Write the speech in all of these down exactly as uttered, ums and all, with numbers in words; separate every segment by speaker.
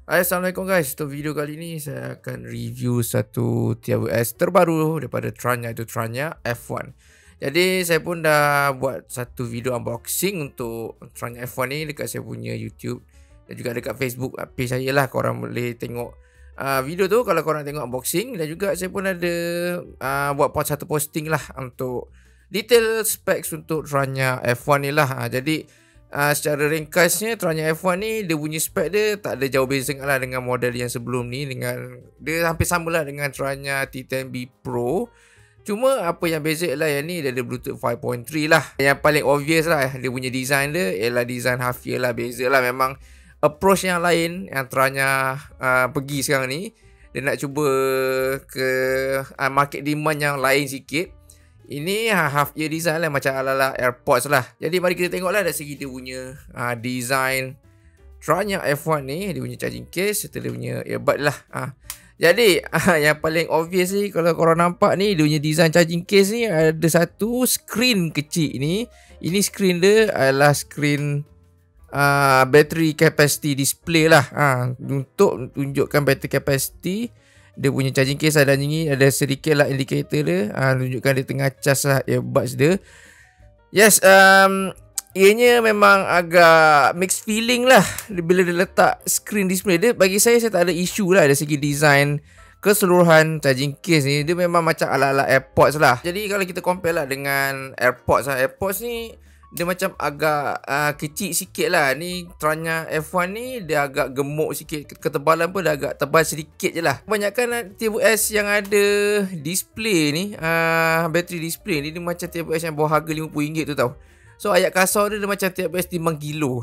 Speaker 1: Hai, Assalamualaikum guys. Untuk video kali ni saya akan review satu T W S terbaru daripada Tranya, iaitu Tranya F one. Jadi saya pun dah buat satu video unboxing untuk Tranya F one ni dekat saya punya YouTube dan juga dekat Facebook page saya lah. Korang boleh tengok uh, video tu kalau korang tengok unboxing. Dan juga saya pun ada uh, buat satu posting lah untuk detail specs untuk Tranya F one ni lah. uh, Jadi Uh, secara ringkasnya Tranya F one ni dia punya spek dia tak ada jauh beza lah dengan model yang sebelum ni. Dengan dia hampir sama lah dengan Tranya T ten B Pro. Cuma apa yang beza lah yang ni dia ada Bluetooth five point three lah. Yang paling obvious lah dia punya design dia ialah design Hafia lah. Beza lah, memang approach yang lain yang Tranya uh, pergi sekarang ni. Dia nak cuba ke uh, market demand yang lain sikit. Ini ha, half ear design lah, macam ala-ala AirPods lah. Jadi mari kita tengok lah dari segi dia punya ha, design Tranya F one ni. Dia punya charging case serta dia punya earbud lah. ha. Jadi ha, yang paling obvious ni, kalau korang nampak ni, dia punya design charging case ni ada satu screen kecil ni. Ini screen dia adalah screen uh, battery capacity display lah. ha, Untuk tunjukkan battery capacity. Dia punya charging case ada ni, ada sedikit lah indikator dia, ha, tunjukkan dia tengah cas lah earbuds dia. Yes, um, ianya memang agak mixed feeling lah bila dia letak screen display dia. Bagi saya, saya tak ada isu lah dari segi design keseluruhan charging case ni. Dia memang macam ala-ala AirPods lah. Jadi kalau kita compare lah dengan AirPods lah, AirPods ni dia macam agak uh, kecil sikit lah. Ni Tranya F one ni dia agak gemuk sikit. Ketebalan pun dah agak tebal sedikit je lah. Kebanyakan T W S yang ada display ni, uh, battery display ni, dia macam T W S yang bawah harga lima puluh ringgit tu tau. So ayat kasar dia, dia macam T W S timbang kilo.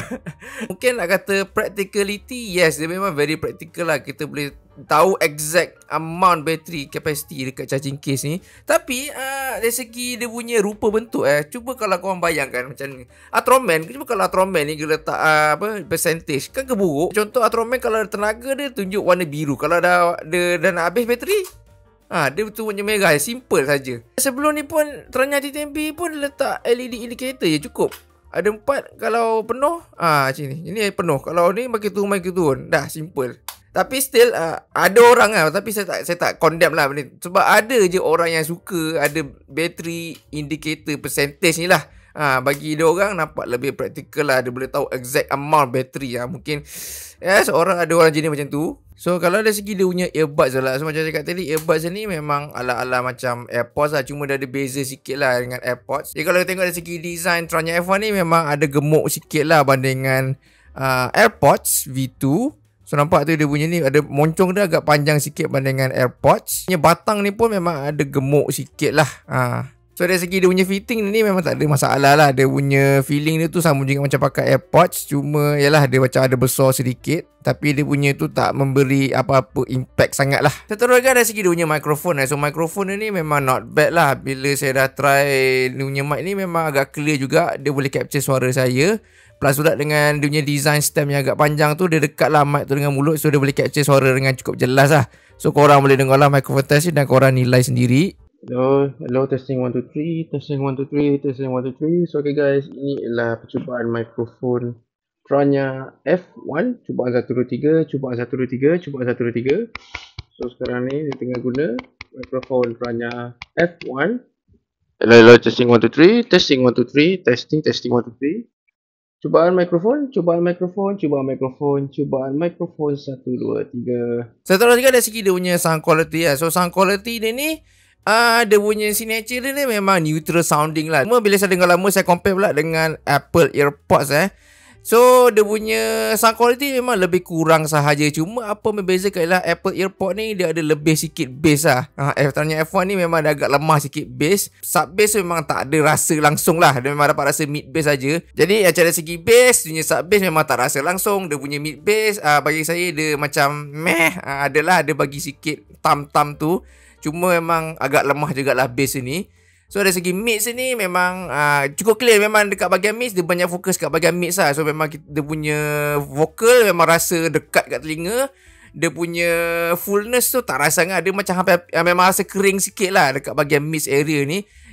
Speaker 1: Mungkin nak kata practicality, yes, dia memang very practical lah. Kita boleh tahu exact amount battery capacity dekat charging case ni. Tapi uh, dari segi dia punya rupa bentuk eh, cuba kalau korang bayangkan macam ni, Ultraman, cuba kalau Ultraman ni dia letak uh, apa percentage, kan keburuk. Contoh Ultraman kalau ada tenaga dia tunjuk warna biru. Kalau dah dia dah nak habis bateri, ha, dia betul punya merah. Simple saja. Sebelum ni pun Tranya T ten B pun letak L E D indicator je cukup. Ada empat kalau penuh. Ah, ha, macam ni. Ini penuh. Kalau ni makin turun makin turun. Dah simple. Tapi still uh, ada orang lah, tapi saya tak saya tak condemn lah benda. Sebab ada je orang yang suka ada battery indicator percentage ni lah. Ha, bagi dia orang nampak lebih praktikal lah. Dia boleh tahu exact amount battery lah. Mungkin ya, seorang ada orang jenis macam tu. So kalau dari segi dia punya earbuds lah, so macam saya cakap tadi, earbuds ni memang ala-ala macam AirPods lah. Cuma dia ada beza sikit lah dengan AirPods. Jadi kalau tengok dari segi design Tranya F one ni memang ada gemuk sikit lah bandingan uh, AirPods V two. So nampak tu dia punya ni ada moncong dia agak panjang sikit bandingan AirPods. Punya batang ni pun memang ada gemuk sikit lah. ha. So dari segi dia punya fitting ni memang tak ada masalah lah. Dia punya feeling dia tu sama juga macam pakai AirPods. Cuma yalah dia macam ada besar sedikit. Tapi dia punya tu tak memberi apa-apa impact sangat lah. Seterusnya dari segi dia punya mikrofon lah. So mikrofon ni memang not bad lah. Bila saya dah try dia punya mic ni memang agak clear juga. Dia boleh capture suara saya. Plus pula dengan dia punya design stem yang agak panjang tu, dia dekat lah mic tu dengan mulut. So dia boleh capture suara dengan cukup jelas lah. So korang boleh dengar lah mikrofon test ni dan korang nilai sendiri. Hello, hello, testing one two three, testing one two three, testing one two three. So okay guys, ini adalah percubaan mikrofon Tranya F one. Cubaan satu dua tiga, cubaan satu dua tiga, cubaan satu dua tiga. So sekarang ni dia tengah guna mikrofon Tranya F one. Hello, hello, testing one two three, testing one two three, testing, testing one two three. Cubaan mikrofon, cubaan mikrofon, cubaan mikrofon, cubaan mikrofon satu dua tiga. Setelah juga dari segi dia punya sound quality lah. So sound quality dia ni uh, dia punya signature dia ni memang neutral sounding lah. Cuma bila saya dengar lama, saya compare pula dengan Apple AirPods eh. So dia punya sound quality memang lebih kurang sahaja. Cuma apa membezakan ialah Apple AirPods ni dia ada lebih sikit bass lah. ha, Tranya F one ni memang ada agak lemah sikit bass. Sub bass memang tak ada rasa langsung lah. Dia memang dapat rasa mid bass saja. Jadi dari segi bass, dia punya sub bass memang tak rasa langsung. Dia punya mid bass uh, bagi saya dia macam meh. uh, Adalah ada bagi sikit tam-tam tu. Cuma memang agak lemah jugalah bass ni. So dari segi mix ni memang uh, cukup clear. Memang dekat bahagian mix dia banyak fokus kat bahagian mix lah. So memang kita, dia punya vokal memang rasa dekat kat telinga. Dia punya fullness tu tak rasa sangat. Dia macam hampir uh, memang rasa kering sikit lah dekat bahagian mix area ni.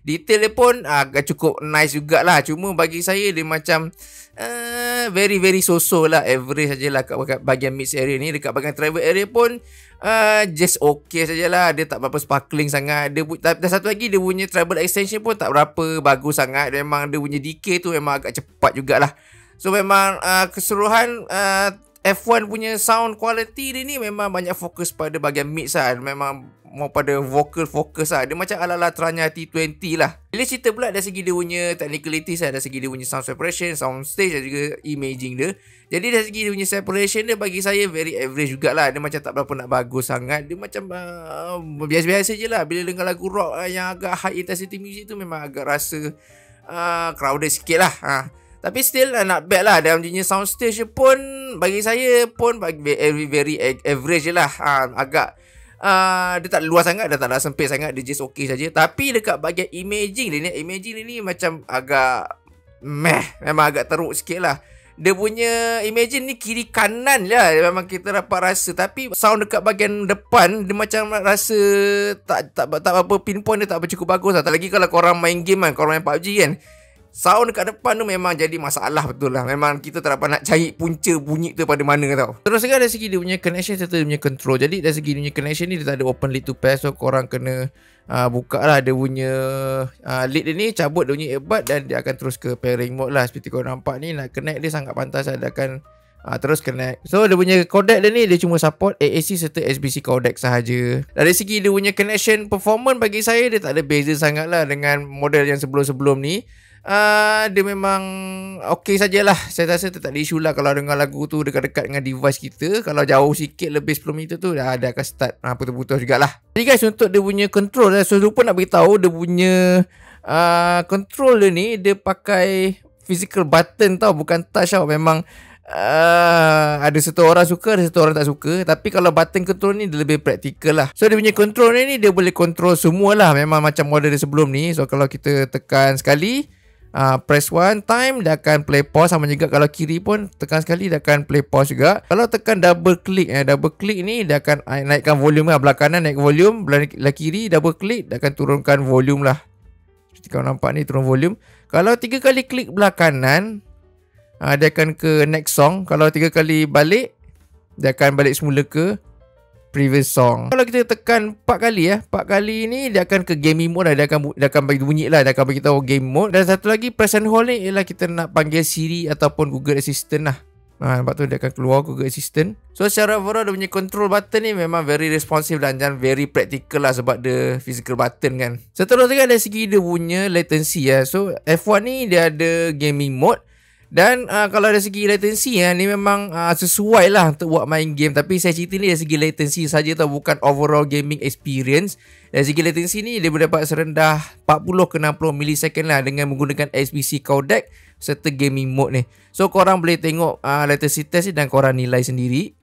Speaker 1: Detail dia pun uh, agak cukup nice jugalah. Cuma bagi saya dia macam uh, very very so-so lah, average sajalah kat bahagian mid area ni. Dekat bahagian travel area pun uh, just okay sajalah. Dia tak berapa sparkling sangat. Dia dan satu lagi, dia punya treble extension pun tak berapa bagus sangat. Memang dia punya decay tu memang agak cepat jugalah. So memang uh, keseluruhan uh, F one punya sound quality dia ni memang banyak fokus pada bahagian mix lah. Memang mau pada vocal focus lah. Dia macam ala-ala Tranya T dua puluh lah. Bila cerita pula dari segi dia punya technicalities lah, dari segi dia punya sound separation, sound stage dan juga imaging dia. Jadi dari segi dia punya separation dia bagi saya very average jugalah. Dia macam tak berapa nak bagus sangat. Dia macam uh, biasa-biasa je lah. Bila dengar lagu rock uh, yang agak high intensity music tu memang agak rasa uh, crowded sikit lah. uh. Tapi still uh, not bad lah. Dalam jenis sound stage pun bagi saya pun bagi very, very average je lah. uh, Agak uh, dia tak luas sangat, dia tak nak sempit sangat. Dia just okay saja. Tapi dekat bahagian imaging dia ni, imaging dia ni macam agak meh. Memang agak teruk sikit lah. Dia punya imagine ni kiri kanan lah memang kita dapat rasa. Tapi sound dekat bahagian depan dia macam rasa tak tak tak apa pinpoint dia tak apa cukup bagus lah. Tak lagi kalau korang main game kan, korang main P U B G kan, sound dekat depan tu memang jadi masalah betul lah. Memang kita tak dapat nak cari punca bunyi tu pada mana tau. Terus juga dari segi dia punya connection serta dia punya control. Jadi dari segi dia punya connection ni dia tak ada open lead to pair. So korang kena uh, buka lah dia punya uh, lead dia ni, cabut dia punya earbud dan dia akan terus ke pairing mode lah. Seperti korang nampak ni, nak connect dia sangat pantas lah. Dia akan uh, terus connect. So dia punya codec dia ni dia cuma support A A C serta S B C codec sahaja. Dari segi dia punya connection performance bagi saya dia tak ada beza sangat lah dengan model yang sebelum-sebelum ni. Uh, dia memang okey sajalah. Saya rasa tak ada isu lah kalau dengar lagu tu dekat-dekat dengan device kita. Kalau jauh sikit lebih sepuluh minit tu dah ada akan start uh, putus-putus jugalah. Jadi guys, untuk dia punya control, saya lupa nak beritahu dia punya uh, control dia ni dia pakai physical button tau, bukan touch tau. Memang Uh, ada satu orang suka, ada satu orang tak suka. Tapi kalau button control ni dia lebih praktikal lah. So dia punya control ni dia boleh control semua lah. Memang macam model dia sebelum ni. So kalau kita tekan sekali, uh, press one time, dia akan play pause. Sama juga kalau kiri pun tekan sekali, dia akan play pause juga. Kalau tekan double click, eh, double click ni dia akan naikkan volume lah. Belah kanan naik volume, belah kiri double click dia akan turunkan volume lah. Seperti kau nampak ni, turun volume. Kalau tiga kali klik belah kanan, Uh, dia akan ke next song. Kalau tiga kali balik, dia akan balik semula ke previous song. Kalau kita tekan empat kali ya, empat kali ni dia akan ke gaming mode lah. Dia akan dia akan bagi bunyi lah. Dia akan bagi tahu game mode. Dan satu lagi press and hold ni ialah kita nak panggil Siri ataupun Google Assistant lah. Ha, nampak tu dia akan keluar Google Assistant. So secara overall dia punya control button ni memang very responsive dan, dan very practical lah sebab dia physical button kan. Seterusnya dari segi dia punya latency ya. So F one ni dia ada gaming mode. Dan uh, kalau dari segi latency ya, ni memang uh, sesuai lah untuk buat main game. Tapi saya cerita ni dari segi latency saja tau, bukan overall gaming experience. Dari segi latency ni dia boleh dapat serendah empat puluh ke enam puluh millisecond lah dengan menggunakan S B C codec serta gaming mode ni. So korang boleh tengok uh, latency test ni dan korang nilai sendiri.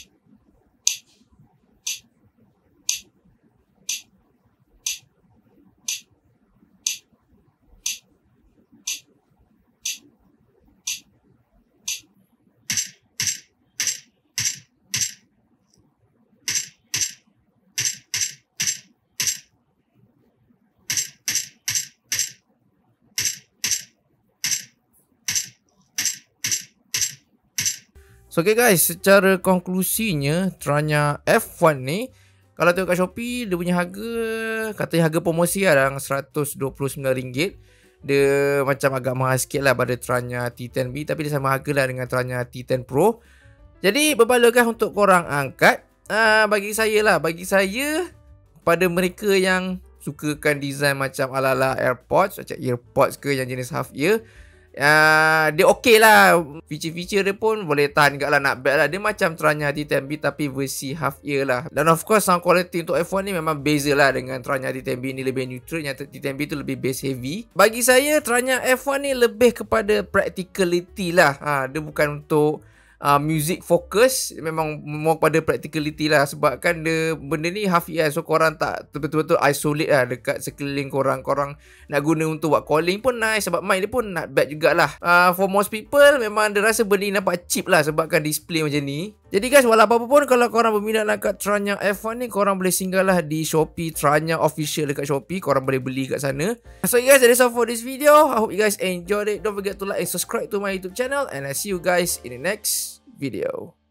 Speaker 1: So okay guys, secara konklusinya Tranya F one ni kalau tengok kat Shopee dia punya harga, katanya harga promosi lah dalam seratus dua puluh sembilan ringgit. Dia macam agak mahal sikit lah pada Tranya T ten B, tapi dia sama harga lah dengan Tranya T ten Pro. Jadi berbaloi untuk korang angkat. uh, Bagi saya lah, bagi saya pada mereka yang sukakan design macam ala-ala AirPods, macam EarPods ke yang jenis half ear, Uh, dia okey lah. Feature-feature dia pun boleh tahan juga lah, not bad lah. Dia macam Tranya T ten B tapi versi half ear lah. Dan of course sound quality untuk F one ni memang beza lah dengan Tranya T ten B ni, lebih neutral. Yang T ten B tu lebih bass heavy. Bagi saya Tranya F one ni lebih kepada practicality lah. ha, Dia bukan untuk uh, music focus, memang more pada practicality lah. Sebab kan dia, benda ni hafiz, so korang tak betul-betul isolate lah dekat sekeliling korang. Korang nak guna untuk buat calling pun nice, sebab mic dia pun not bad jugalah. uh, For most people memang dia rasa benda ni nampak cheap lah sebabkan display macam ni. Jadi guys, walau apa pun, kalau korang berminat nak kat Tranya F one ni, korang boleh singgah lah di Shopee, Tranya Official dekat Shopee. Korang boleh beli kat sana. So guys, that is all for this video. I hope you guys enjoyed it. Don't forget to like and subscribe to my YouTube channel, and I see you guys in the next video.